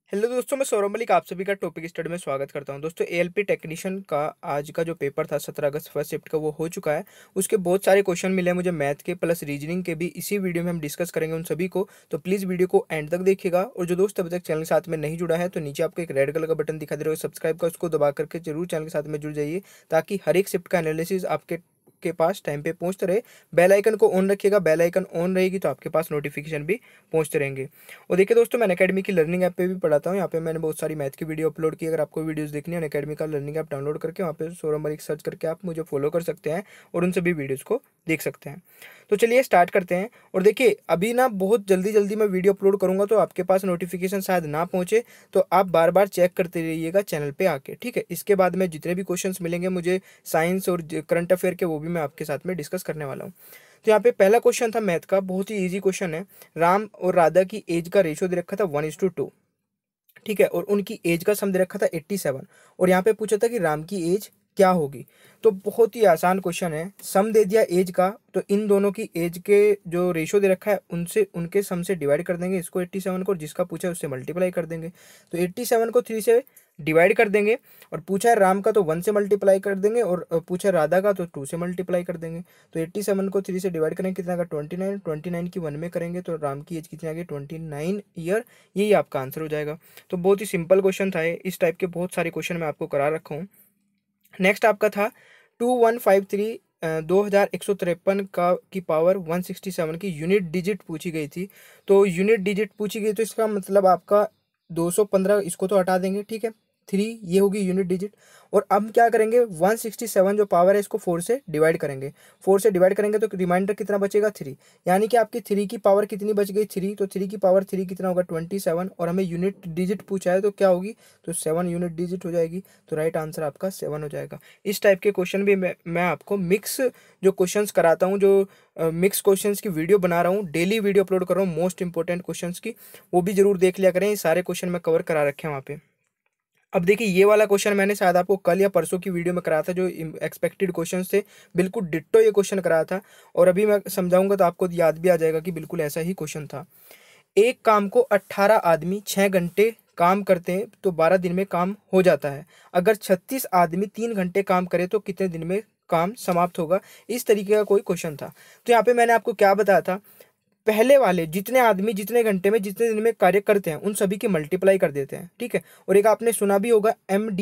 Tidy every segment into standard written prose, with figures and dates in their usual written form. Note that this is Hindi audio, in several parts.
हेलो दोस्तों, मैं सौरभ मलिक आप सभी का टॉपिक स्टडी में स्वागत करता हूं। दोस्तों, एएलपी टेक्नीशियन का आज का जो पेपर था 17 अगस्त फर्स्ट शिफ्ट का, वो हो चुका है। उसके बहुत सारे क्वेश्चन मिले हैं मुझे, मैथ के प्लस रीजनिंग के भी। इसी वीडियो में हम डिस्कस करेंगे उन सभी को, तो प्लीज़ वीडियो को एंड तक देखिएगा। और जो दोस्त अभी तक चैनल के साथ में नहीं जुड़ा है, तो नीचे आपको एक रेड कलर का बटन दिखा दे रहा है सब्सक्राइब का, उसको दबा करके जरूर चैनल के साथ में जुड़ जाइए, ताकि हर एक शिफ्ट का एनालिसिस आपके पास टाइम पे पहुंचते रहे। बेल आइकन को ऑन रखिएगा, बेल आइकन ऑन रहेगी तो आपके पास नोटिफिकेशन भी पहुंचते रहेंगे। और देखिए दोस्तों, मैं अनअकैडमी की लर्निंग ऐप पे भी पढ़ाता हूँ। यहाँ पे मैंने बहुत सारी मैथ की वीडियो अपलोड की। अगर आपको वीडियोस देखनी है, अनअकैडमी का लर्निंग ऐप डाउनलोड करके वहाँ पे सौरभ मलिक सर्च करके आप मुझे फॉलो कर सकते हैं और उन सभी वीडियोज़ को देख सकते हैं। तो चलिए स्टार्ट करते हैं। और देखिए, अभी ना बहुत जल्दी जल्दी मैं वीडियो अपलोड करूँगा, तो आपके पास नोटिफिकेशन शायद ना पहुँचे, तो आप बार बार चेक करते रहिएगा चैनल पे आके, ठीक है। इसके बाद में जितने भी क्वेश्चंस मिलेंगे मुझे साइंस और करंट अफेयर के, वो भी मैं आपके साथ में डिस्कस करने वाला हूँ। तो यहाँ पे पहला क्वेश्चन था मैथ का, बहुत ही इजी क्वेश्चन है। राम और राधा की एज का रेशियो दे रखा था 1:2, ठीक है। और उनकी एज का सम दे रखा था 87। और यहाँ पे पूछा था कि राम की एज क्या होगी। तो बहुत ही आसान क्वेश्चन है। सम दे दिया एज का, तो इन दोनों की एज के जो रेशियो दे रखा है उनसे, उनके सम से डिवाइड कर देंगे इसको 87 को, और जिसका पूछा है उससे मल्टीप्लाई कर देंगे। तो 87 को 3 से डिवाइड कर देंगे। और पूछा है राम का तो 1 से मल्टीप्लाई कर देंगे, और पूछा है राधा का तो 2 से मल्टीप्लाई कर देंगे। तो 87 को 3 से डिवाइड करेंगे, कितना का 29। 29 की 1 में करेंगे तो राम की एज कितनी आ गई, 29 ईयर। यही आपका आंसर हो जाएगा। तो बहुत ही सिंपल क्वेश्चन था ये। इस टाइप के बहुत सारे क्वेश्चन मैं आपको करा रखा हूँ। नेक्स्ट आपका था 2153 2153 का की पावर 167 की यूनिट डिजिट पूछी गई थी। तो यूनिट डिजिट पूछी गई, तो इसका मतलब आपका 215, इसको तो हटा देंगे, ठीक है। 3 ये होगी यूनिट डिजिट। और अब क्या करेंगे, 167 जो पावर है इसको 4 से डिवाइड करेंगे। 4 से डिवाइड करेंगे तो रिमाइंडर कितना बचेगा, 3। यानी कि आपकी 3 की पावर कितनी बच गई, 3। तो 3 की पावर 3 कितना होगा, 27। और हमें यूनिट डिजिट पूछा है तो क्या होगी, तो 7 यूनिट डिजिट हो जाएगी। तो राइट आंसर आपका 7 हो जाएगा। इस टाइप के क्वेश्चन भी मैं आपको मिक्स जो क्वेश्चंस कराता हूँ, जो मिक्स क्वेश्चंस की वीडियो बना रहा हूँ, डेली वीडियो अपलोड कर रहा हूँ मोस्ट इंपॉर्टेंट क्वेश्चंस की, वो भी जरूर देख लिया करें। ये सारे क्वेश्चन मैं कवर करा रखे हैं वहाँ पे। अब देखिए, ये वाला क्वेश्चन मैंने शायद आपको कल या परसों की वीडियो में कराया था, जो एक्सपेक्टेड क्वेश्चन थे, बिल्कुल डिट्टो ये क्वेश्चन कराया था। और अभी मैं समझाऊंगा तो आपको याद भी आ जाएगा कि बिल्कुल ऐसा ही क्वेश्चन था। एक काम को 18 आदमी 6 घंटे काम करते हैं तो 12 दिन में काम हो जाता है। अगर 36 आदमी 3 घंटे काम करे तो कितने दिन में काम समाप्त होगा। इस तरीके का कोई क्वेश्चन था। तो यहाँ पे मैंने आपको क्या बताया था, पहले वाले जितने आदमी जितने घंटे में जितने दिन में कार्य करते हैं उन सभी की मल्टीप्लाई कर देते हैं, ठीक है। और एक आपने सुना भी होगा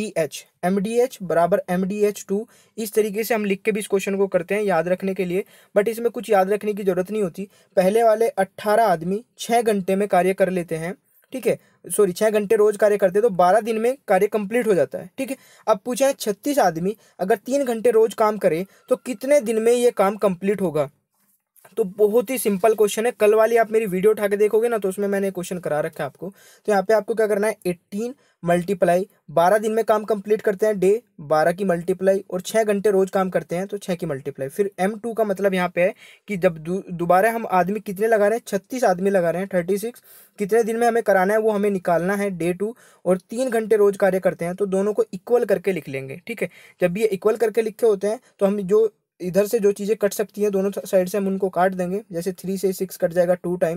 MDH बराबर MDH2। इस तरीके से हम लिख के भी इस क्वेश्चन को करते हैं याद रखने के लिए, बट इसमें कुछ याद रखने की जरूरत नहीं होती। पहले वाले 18 आदमी 6 घंटे में कार्य कर लेते हैं, ठीक है। सॉरी, 6 घंटे रोज कार्य करते हैं तो 12 दिन में कार्य कंप्लीट हो जाता है, ठीक है। अब पूछा है 36 आदमी अगर 3 घंटे रोज काम करे तो कितने दिन में ये काम कंप्लीट होगा। तो बहुत ही सिंपल क्वेश्चन है। कल वाली आप मेरी वीडियो उठा के देखोगे ना, तो उसमें मैंने क्वेश्चन करा रखा है आपको। तो यहाँ पे आपको क्या करना है, 18 मल्टीप्लाई 12 दिन में काम कंप्लीट करते हैं, डे 12 की मल्टीप्लाई, और 6 घंटे रोज काम करते हैं तो 6 की मल्टीप्लाई। फिर M2 का मतलब यहाँ पे है कि जब दोबारा हम आदमी कितने लगा रहे हैं, 36 आदमी लगा रहे हैं, 36 कितने दिन में हमें कराना है वो हमें निकालना है, डे 2। और 3 घंटे रोज कार्य करते हैं तो दोनों को इक्वल करके लिख लेंगे, ठीक है। जब ये इक्वल करके लिखे होते हैं तो हम जो इधर से जो चीज़ें कट सकती हैं दोनों साइड से हम उनको काट देंगे। जैसे 3 से 6 कट जाएगा 2 टाइम,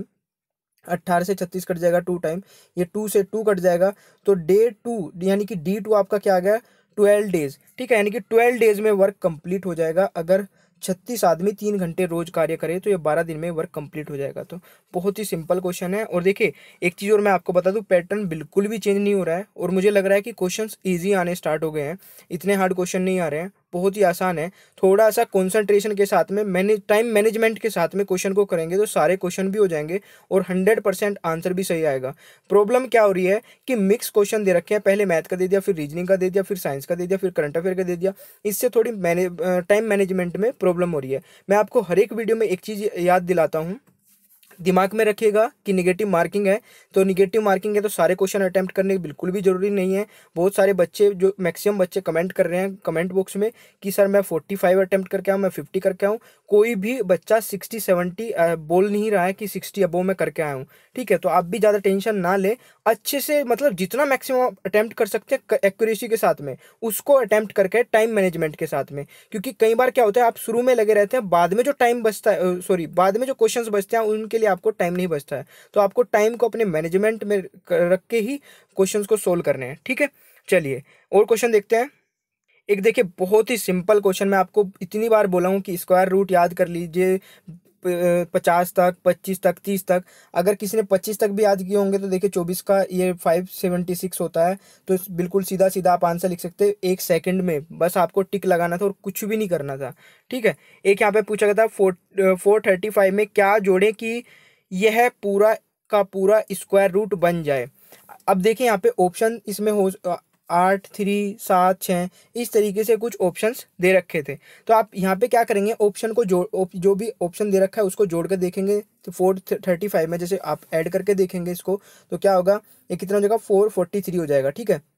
18 से 36 कट जाएगा 2 टाइम, ये 2 से 2 कट जाएगा। तो डे 2 यानी कि D2 आपका क्या आ गया, 12 डेज, ठीक है। यानी कि 12 डेज में वर्क कंप्लीट हो जाएगा। अगर 36 आदमी 3 घंटे रोज कार्य करे तो ये 12 दिन में वर्क कंप्लीट हो जाएगा। तो बहुत ही सिंपल क्वेश्चन है। और देखिए, एक चीज़ और मैं आपको बता दूं, पैटर्न बिल्कुल भी चेंज नहीं हो रहा है, और मुझे लग रहा है कि क्वेश्चंस इजी आने स्टार्ट हो गए हैं। इतने हार्ड क्वेश्चन नहीं आ रहे हैं, बहुत ही आसान है। थोड़ा सा कॉन्सेंट्रेशन के साथ में टाइम मैनेजमेंट के साथ में क्वेश्चन को करेंगे तो सारे क्वेश्चन भी हो जाएंगे और 100% आंसर भी सही आएगा। प्रॉब्लम क्या हो रही है कि मिक्स क्वेश्चन दे रखे हैं, पहले मैथ का दे दिया, फिर रीजनिंग का दे दिया, फिर साइंस का दे दिया, फिर करंट अफेयर का दे दिया। इससे थोड़ी टाइम मैनेजमेंट में प्रॉब्लम हो रही है। मैं आपको हर एक वीडियो में एक चीज़ याद दिलाता हूँ, दिमाग में रखिएगा कि निगेटिव मार्किंग है। तो निगेटिव मार्किंग है तो सारे क्वेश्चन अटेम्प्ट करने बिल्कुल भी जरूरी नहीं है। बहुत सारे बच्चे, जो मैक्सिमम बच्चे कमेंट कर रहे हैं कमेंट बॉक्स में कि सर मैं 45 अटेम्प्ट करके आऊँ, मैं 50 करके आऊँ। कोई भी बच्चा 60-70 बोल नहीं रहा है कि 60 अबोव मैं करके आया हूँ, ठीक है। तो आप भी ज़्यादा टेंशन ना ले, अच्छे से मतलब जितना मैक्सिमम अटेम्प्ट कर सकते हैं एक्यूरेसी के साथ में उसको अटेम्प्ट करके, टाइम मैनेजमेंट के साथ में। क्योंकि कई बार क्या होता है, आप शुरू में लगे रहते हैं, बाद में जो टाइम बचता है, सॉरी बाद में जो क्वेश्चंस बचते हैं उनके उसके लिए आपको टाइम नहीं बचता है। तो आपको टाइम को अपने मैनेजमेंट में रख के ही क्वेश्चंस को सोल्व करने हैं, ठीक है। चलिए और क्वेश्चन देखते हैं। एक देखिए बहुत ही सिंपल क्वेश्चन, मैं आपको इतनी बार बोला हूँ कि स्क्वायर रूट याद कर लीजिए 50 तक, 25 तक, 30 तक। अगर किसी ने 25 तक भी याद किए होंगे तो देखिए 24 का ये 576 होता है। तो बिल्कुल सीधा सीधा आप आंसर लिख सकते हैं 1 सेकंड में, बस आपको टिक लगाना था और कुछ भी नहीं करना था, ठीक है। एक यहाँ पे पूछा गया था 435 में क्या जोड़ें कि यह पूरा का पूरा स्क्वायर रूट बन जाए। अब देखिए यहाँ पे ऑप्शन इसमें हो 8, 3, 7, 6 इस तरीके से कुछ ऑप्शंस दे रखे थे। तो आप यहाँ पे क्या करेंगे, ऑप्शन को जो भी ऑप्शन दे रखा है उसको जोड़ कर देखेंगे। तो 435 में जैसे आप ऐड करके देखेंगे इसको, तो क्या होगा, ये कितना हो जाएगा 443 हो जाएगा, ठीक है।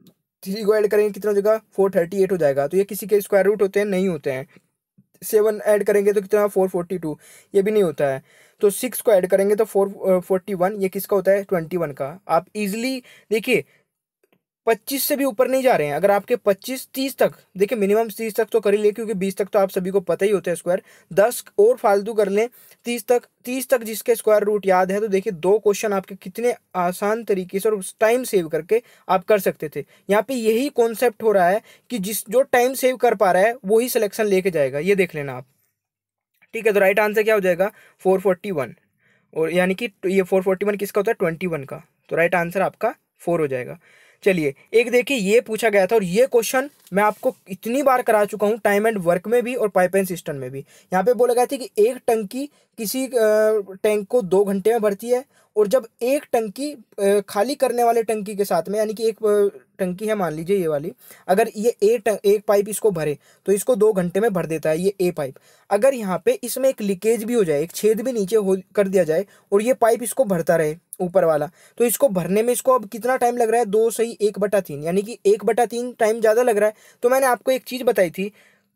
3 को ऐड करेंगे कितना हो जाएगा 438 हो जाएगा। तो ये किसी के स्क्वायर रूट होते हैं, नहीं होते हैं। 7 ऐड करेंगे तो कितना 442, ये भी नहीं होता है। तो 6 को ऐड करेंगे तो 441, ये किसका होता है 21 का। आप इजिली देखिए 25 से भी ऊपर नहीं जा रहे हैं। अगर आपके 25 30 तक, देखिए मिनिमम 30 तक तो कर ही ले, क्योंकि 20 तक तो आप सभी को पता ही होता है स्क्वायर। 10 और फालतू कर लें, 30 तक जिसके स्क्वायर रूट याद है, तो देखिए 2 क्वेश्चन आपके कितने आसान तरीके से और टाइम सेव करके आप कर सकते थे। यहाँ पे यही कॉन्सेप्ट हो रहा है कि जो टाइम सेव कर पा रहा है वही सिलेक्शन लेके जाएगा, ये देख लेना आप, ठीक है। तो राइट आंसर क्या हो जाएगा 441, और यानी कि ये 441 किसका होता है 21 का। तो राइट आंसर आपका 4 हो जाएगा। चलिए एक देखिए ये पूछा गया था, और ये क्वेश्चन मैं आपको इतनी बार करा चुका हूँ टाइम एंड वर्क में भी और पाइपलाइन सिस्टम में भी। यहाँ पे बोला गया था कि एक टंकी किसी टैंक को 2 घंटे में भरती है, और जब एक टंकी खाली करने वाले टंकी के साथ में, यानी कि एक टंकी है मान लीजिए ये वाली, अगर ये एक पाइप इसको भरे तो इसको 2 घंटे में भर देता है ये ए पाइप। अगर यहाँ पे इसमें एक लीकेज भी हो जाए, एक छेद भी नीचे हो कर दिया जाए, और ये पाइप इसको भरता रहे ऊपर वाला, तो इसको भरने में इसको अब कितना टाइम लग रहा है 2 सही 1/3, यानी कि 1/3 टाइम ज़्यादा लग रहा है। तो मैंने आपको एक चीज़ बताई थी,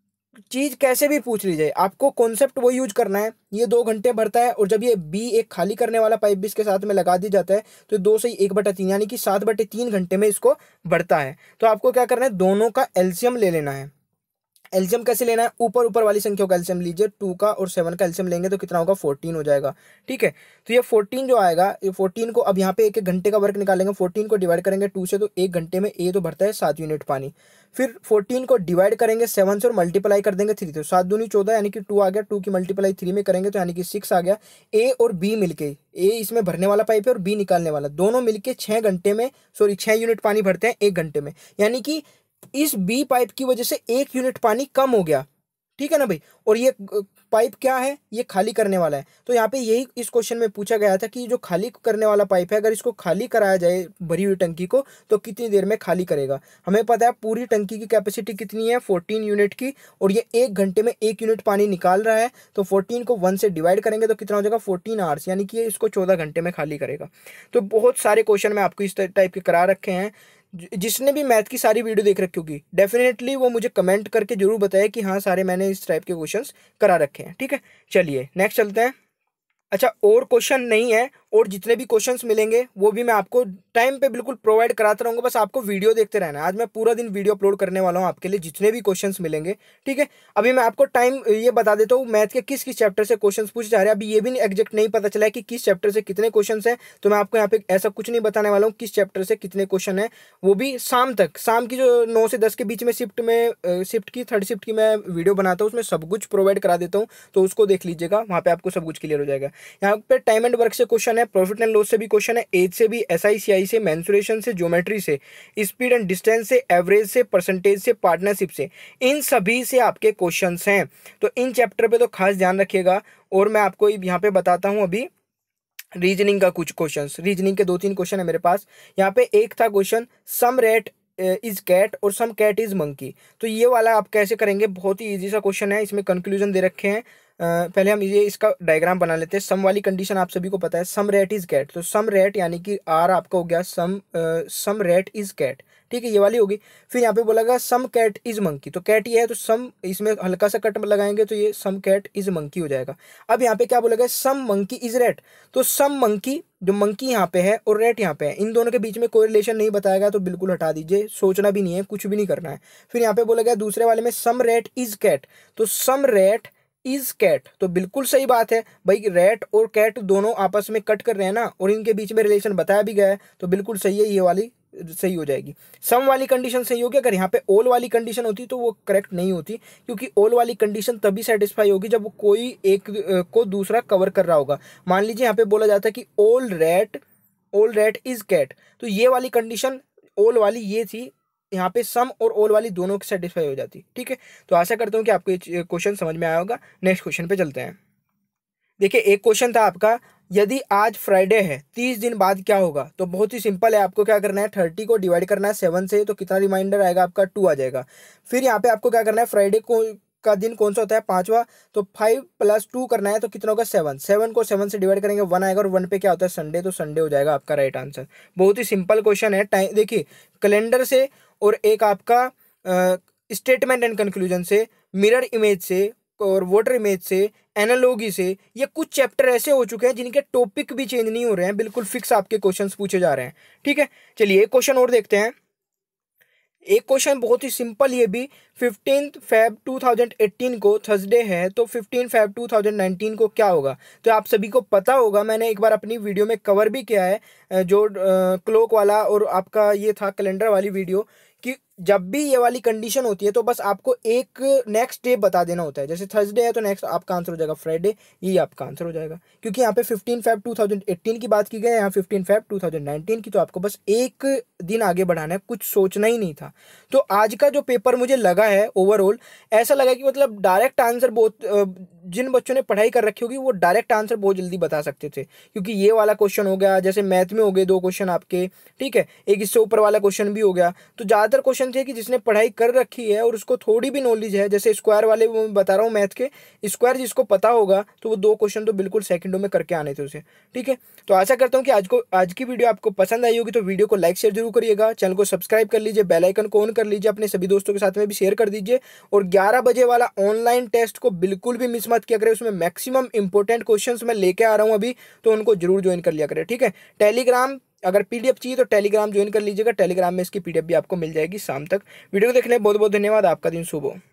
चीज कैसे भी पूछ ली जाए आपको कॉन्सेप्ट वो यूज करना है। ये 2 घंटे भरता है, और जब ये बी एक खाली करने वाला पाइप भी इसके साथ में लगा दिया जाता है, तो 2 से 1/3 यानी कि 7/3 घंटे में इसको भरता है। तो आपको क्या करना है, दोनों का एलसीएम ले लेना है। एलसीएम कैसे लेना है, ऊपर ऊपर वाली संख्या का एलसीएम लीजिए, 2 का और 7 का एलसीएम लेंगे तो कितना होगा 14 हो जाएगा, ठीक है। तो ये 14 जो आएगा, ये 14 को अब यहाँ पे 1 घंटे का वर्क निकालेंगे, 14 को डिवाइड करेंगे 2 से, तो 1 घंटे में ए तो भरता है 7 यूनिट पानी। फिर 14 को डिवाइड करेंगे 7 से और मल्टीप्लाई कर देंगे 3 से, 7 दूनी 14 यानी कि 2 आ गया, 2 की मल्टीप्लाई 3 में करेंगे तो यानी कि 6 आ गया। ए और बी मिलके, ए इसमें भरने वाला पाइप है और बी निकालने वाला, दोनों मिलके 6 घंटे में, सॉरी 6 यूनिट पानी भरते हैं 1 घंटे में, यानी कि इस बी पाइप की वजह से 1 यूनिट पानी कम हो गया, ठीक है ना भाई। और ये पाइप क्या है, ये खाली करने वाला है। तो यहाँ पे यही इस क्वेश्चन में पूछा गया था कि जो खाली करने वाला पाइप है, अगर इसको खाली कराया जाए भरी हुई टंकी को, तो कितनी देर में खाली करेगा। हमें पता है पूरी टंकी की कैपेसिटी कितनी है 14 यूनिट की, और ये 1 घंटे में 1 यूनिट पानी निकाल रहा है। तो 14 को 1 से डिवाइड करेंगे तो कितना हो जाएगा 14 आवर्स, यानी कि ये इसको 14 घंटे में खाली करेगा। तो बहुत सारे क्वेश्चन मैं आपको इस टाइप के करा रखे हैं। जिसने भी मैथ की सारी वीडियो देख रखी होगी डेफिनेटली वो मुझे कमेंट करके जरूर बताए कि हाँ सारे मैंने इस टाइप के क्वेश्चंस करा रखे हैं, ठीक है। चलिए नेक्स्ट चलते हैं। अच्छा और क्वेश्चन नहीं है, और जितने भी क्वेश्चंस मिलेंगे वो भी मैं आपको टाइम पे बिल्कुल प्रोवाइड कराता रहूँगा, बस आपको वीडियो देखते रहना है। आज मैं पूरा दिन वीडियो अपलोड करने वाला हूँ आपके लिए, जितने भी क्वेश्चंस मिलेंगे, ठीक है। अभी मैं आपको टाइम ये बता देता हूँ मैथ के किस किस चैप्टर से क्वेश्चंस पूछे जा रहे हैं। अभी ये भी एग्जैक्ट नहीं पता चला है कि किस चैप्टर से कितने क्वेश्चन हैं, तो मैं आपको यहाँ पे ऐसा कुछ नहीं बताने वाला हूँ किस चैप्टर से कितने क्वेश्चन है। वो भी शाम तक, शाम की जो 9 से 10 के बीच में शिफ्ट की थर्ड शिफ्ट की मैं वीडियो बनाता हूँ, उसमें सब कुछ प्रोवाइड करा देता हूँ, तो उसको देख लीजिएगा, वहाँ पे आपको सब कुछ क्लियर हो जाएगा। यहाँ पे टाइम एंड वर्क से क्वेश्चन है, प्रॉफिट एंड लॉस से भी क्वेश्चन है, एज से भी, एसआई सीआई से, मेंसुरेशन से, ज्योमेट्री से, स्पीड एंड डिस्टेंस से, एवरेज से, परसेंटेज से, पार्टनरशिप से, इन सभी से आपके क्वेश्चंस हैं। तो इन चैप्टर पे तो खास ध्यान रखिएगा। और मैं आपको यहाँ पे बताता हूँ अभी रीजनिंग का कुछ क्वेश्चंस। रीजनिंग के 2-3 क्वेश्चन है मेरे पास। यहाँ पे एक था question sum rate is cat और सम कैट इज मंकी। तो ये वाला आप कैसे करेंगे, बहुत ही इजी सा क्वेश्चन है, इसमें कंक्लूजन दे रखे हैं। पहले हम ये इसका डायग्राम बना लेते हैं। सम वाली कंडीशन आप सभी को पता है, सम रेट इज कैट, तो सम रेट यानी कि आर आपका हो गया सम रेट इज कैट, ठीक है, ये वाली होगी। फिर यहाँ पे बोला गया सम कैट इज मंकी, तो कैट ये है तो सम, इसमें हल्का सा कट लगाएंगे तो ये सम कैट इज मंकी हो जाएगा। अब यहाँ पे क्या बोला गया, सम मंकी इज रेट, तो सम मंकी, जो मंकी यहाँ पे है और रेट यहाँ पे है, इन दोनों के बीच में कोई रिलेशन नहीं बताएगा तो बिल्कुल हटा दीजिए, सोचना भी नहीं है, कुछ भी नहीं करना है। फिर यहाँ पे बोला गया दूसरे वाले में सम रेट इज कैट, तो सम रेट इज कैट, तो बिल्कुल सही बात है भाई, रैट और कैट दोनों आपस में कट कर रहे हैं ना, और इनके बीच में रिलेशन बताया भी गया है, तो बिल्कुल सही है, ये वाली सही हो जाएगी। सम वाली कंडीशन सही होगी, अगर यहाँ पे ऑल वाली कंडीशन होती तो वो करेक्ट नहीं होती, क्योंकि ऑल वाली कंडीशन तभी सेटिस्फाई होगी जब कोई एक को दूसरा कवर कर रहा होगा। मान लीजिए यहाँ पे बोला जाता है कि ऑल रैट इज कैट, तो ये वाली कंडीशन ऑल वाली ये थी, यहाँ पे सम और ऑल वाली दोनों की सेटिस्फाई हो जाती। ठीक है, तो आशा करता हूँ कि आपको ये क्वेश्चन समझ में आया होगा। नेक्स्ट क्वेश्चन पे चलते हैं। देखिए, एक क्वेश्चन था आपका, यदि आज फ्राइडे है 30 दिन बाद क्या होगा। तो बहुत ही सिंपल है, आपको क्या करना है, 30 को डिवाइड करना है 7 से, तो कितना रिमाइंडर आएगा आपका, 2 आ जाएगा। फिर यहाँ पे आपको क्या करना है, फ्राइडे को का दिन कौन सा होता है, 5वां, तो 5 + 2 करना है, तो कितना होगा, 7। 7 को 7 से डिवाइड करेंगे 1 आएगा, और 1 पे क्या होता है, संडे, तो संडे हो जाएगा आपका राइट आंसर। बहुत ही सिंपल क्वेश्चन है। टाइम देखिए, कैलेंडर से और एक आपका स्टेटमेंट एंड कंक्लूजन से, मिरर इमेज से और वाटर इमेज से, एनालॉजी से, ये कुछ चैप्टर ऐसे हो चुके हैं जिनके टॉपिक भी चेंज नहीं हो रहे हैं, बिल्कुल फिक्स आपके क्वेश्चंस पूछे जा रहे हैं। ठीक है, चलिए एक क्वेश्चन और देखते हैं। एक क्वेश्चन बहुत ही सिंपल, ये भी 15 Feb 2018 को थर्सडे है, तो 15 Feb 2019 को क्या होगा। तो आप सभी को पता होगा, मैंने एक बार अपनी वीडियो में कवर भी किया है, जो क्लॉक वाला और आपका ये था कैलेंडर वाली वीडियो, कि जब भी ये वाली कंडीशन होती है तो बस आपको एक नेक्स्ट डे बता देना होता है। जैसे थर्सडे है तो नेक्स्ट आपका आंसर हो जाएगा फ्राइडे, यही आपका आंसर हो जाएगा, क्योंकि यहाँ पे 15 Feb 2018 की बात की गई है, यहाँ 15 Feb 2019 की, तो आपको बस एक दिन आगे बढ़ाना है, कुछ सोचना ही नहीं था। तो आज का जो पेपर मुझे लगा है ओवरऑल, ऐसा लगा कि मतलब डायरेक्ट आंसर बहुत, जिन बच्चों ने पढ़ाई कर रखी होगी वो डायरेक्ट आंसर बहुत जल्दी बता सकते थे, क्योंकि ये वाला क्वेश्चन हो गया, जैसे मैथ में हो गए 2 क्वेश्चन आपके, ठीक है, एक इससे ऊपर वाला क्वेश्चन भी हो गया। तो ज़्यादातर क्वेश्चन थे कि जिसने पढ़ाई कर रखी है और उसको थोड़ी भी नॉलेज है, जैसे स्क्वायर वाले वो मैं बता रहा हूँ मैथ के, स्क्वायर जिसको पता होगा तो वो 2 क्वेश्चन तो बिल्कुल सेकंडों में करके आने थे उसे। ठीक है, तो आशा करता हूँ कि आज की वीडियो आपको पसंद आई होगी, तो वीडियो को लाइक शेयर जरूर करिएगा, चैनल को सब्सक्राइब कर लीजिए, बेल आइकन को ऑन कर लीजिए, अपने सभी दोस्तों के साथ में भी शेयर कर दीजिए, और 11 बजे वाला ऑनलाइन टेस्ट को बिल्कुल भी मिस मत किया करें, उसमें मैक्सिमम इंपॉर्टेंट क्वेश्चंस मैं लेके आ रहा हूँ अभी, तो उनको जरूर ज्वाइन कर लिया करें। ठीक है, टेलीग्राम, अगर पीडीएफ चाहिए तो टेलीग्राम ज्वाइन कर लीजिएगा, टेलीग्राम में इसकी पीडीएफ भी आपको मिल जाएगी शाम तक। वीडियो को देखने बहुत बहुत धन्यवाद, आपका दिन शुभ हो।